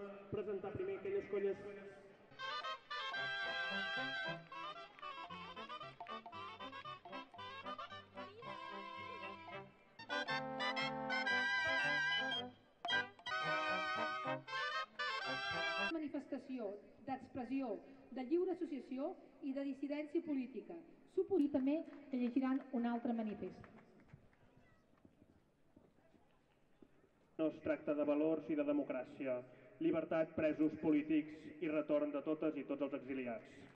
presentar primer aquelles colles... Manifestació d'expressió, de lliure associació i de dissidència política. Suposo també que llegiran un altre manifest. No es tracta de valors i de democràcia, llibertat, presos polítics i retorn de totes i tots els exiliats.